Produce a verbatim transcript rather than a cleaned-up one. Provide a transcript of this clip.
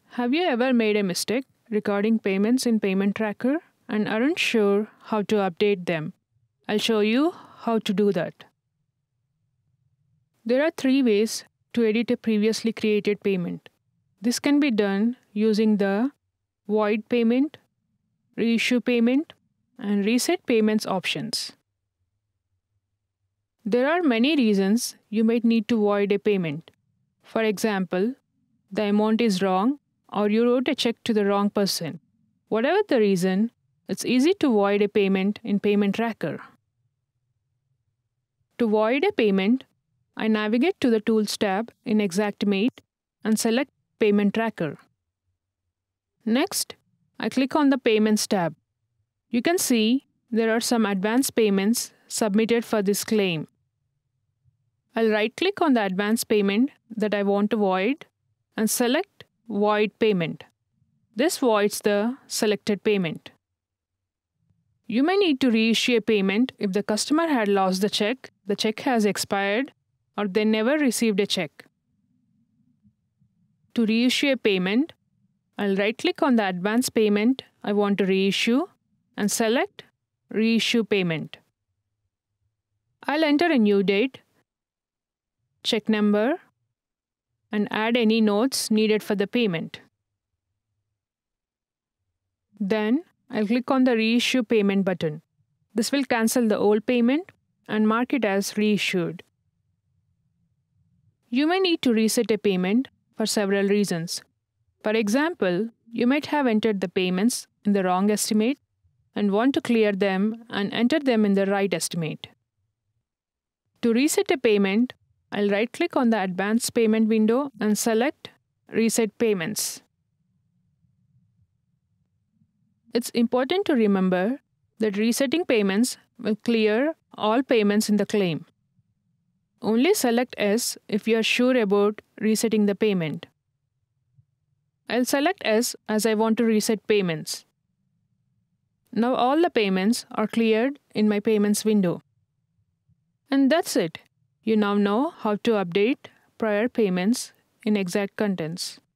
Have you ever made a mistake recording payments in Payment Tracker and aren't sure how to update them? I'll show you how to do that. There are three ways to edit a previously created payment. This can be done using the Void Payment, Reissue Payment, and Reset Payments options. There are many reasons you might need to void a payment. For example, the amount is wrong or you wrote a check to the wrong person. Whatever the reason, it's easy to void a payment in Payment Tracker. To void a payment, I navigate to the Tools tab in Xactimate and select Payment Tracker. Next, I click on the Payments tab. You can see there are some advance payments submitted for this claim. I'll right-click on the advance payment that I want to void and select Void Payment. This voids the selected payment. You may need to reissue a payment if the customer had lost the check, the check has expired, or they never received a check. To reissue a payment, I'll right-click on the advance payment I want to reissue and select Reissue Payment. I'll enter a new date, check number, and add any notes needed for the payment. Then, I'll click on the Reissue Payment button. This will cancel the old payment and mark it as reissued. You may need to reset a payment for several reasons. For example, you might have entered the payments in the wrong estimate and want to clear them and enter them in the right estimate. To reset a payment, I'll right-click on the Advanced Payment window and select Reset Payments. It's important to remember that resetting payments will clear all payments in the claim. Only select Yes if you are sure about resetting the payment. I'll select Yes as I want to reset payments. Now all the payments are cleared in my Payments window. And that's it. You now know how to update prior payments in Xactcontents.